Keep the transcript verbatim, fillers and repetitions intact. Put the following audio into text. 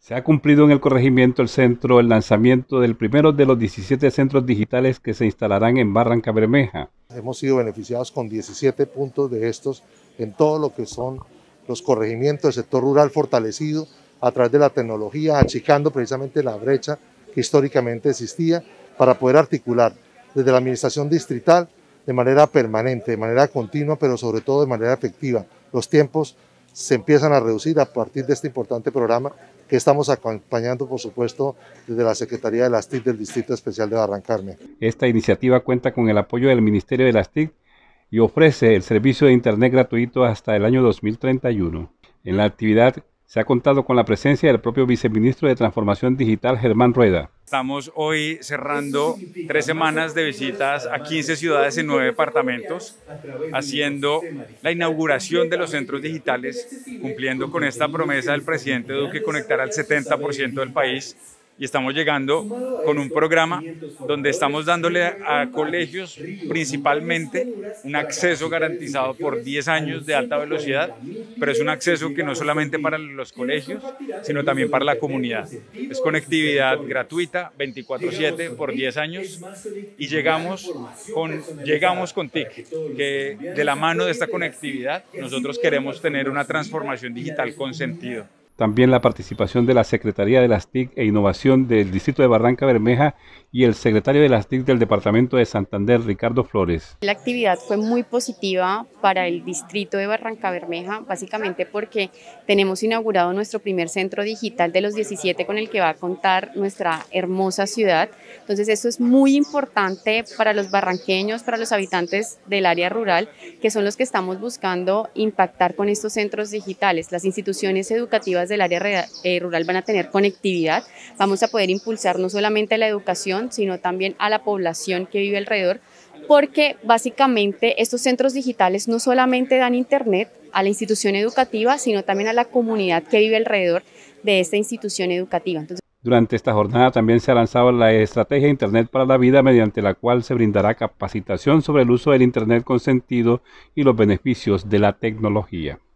Se ha cumplido en el corregimiento El Centro el lanzamiento del primero de los diecisiete centros digitales que se instalarán en Barrancabermeja. Hemos sido beneficiados con diecisiete puntos de estos en todo lo que son los corregimientos del sector rural fortalecido a través de la tecnología, achicando precisamente la brecha que históricamente existía para poder articular desde la administración distrital de manera permanente, de manera continua, pero sobre todo de manera efectiva. Los tiempos se empiezan a reducir a partir de este importante programa que estamos acompañando, por supuesto, desde la Secretaría de las T I C del Distrito Especial de Barrancabermeja. Esta iniciativa cuenta con el apoyo del Ministerio de las T I C y ofrece el servicio de Internet gratuito hasta el año dos mil treinta y uno. En la actividad se ha contado con la presencia del propio viceministro de Transformación Digital, Germán Rueda. Estamos hoy cerrando tres semanas de visitas a quince ciudades en nueve departamentos, haciendo la inauguración de los centros digitales, cumpliendo con esta promesa del presidente Duque conectar al setenta por ciento del país. Y estamos llegando con un programa donde estamos dándole a colegios principalmente un acceso garantizado por diez años de alta velocidad, pero es un acceso que no solamente para los colegios, sino también para la comunidad. Es conectividad gratuita, veinticuatro siete por diez años, y llegamos con, llegamos con T I C, que de la mano de esta conectividad nosotros queremos tener una transformación digital con sentido. También la participación de la Secretaría de las T I C e Innovación del Distrito de Barrancabermeja y el secretario de las T I C del Departamento de Santander, Ricardo Flores. La actividad fue muy positiva para el Distrito de Barrancabermeja, básicamente porque tenemos inaugurado nuestro primer centro digital de los diecisiete con el que va a contar nuestra hermosa ciudad. Entonces esto es muy importante para los barranqueños, para los habitantes del área rural, que son los que estamos buscando impactar con estos centros digitales. Las instituciones educativas del área rural van a tener conectividad, vamos a poder impulsar no solamente la educación, sino también a la población que vive alrededor, porque básicamente estos centros digitales no solamente dan internet a la institución educativa, sino también a la comunidad que vive alrededor de esta institución educativa. Entonces, durante esta jornada también se ha lanzado la estrategia Internet para la Vida, mediante la cual se brindará capacitación sobre el uso del Internet con sentido y los beneficios de la tecnología.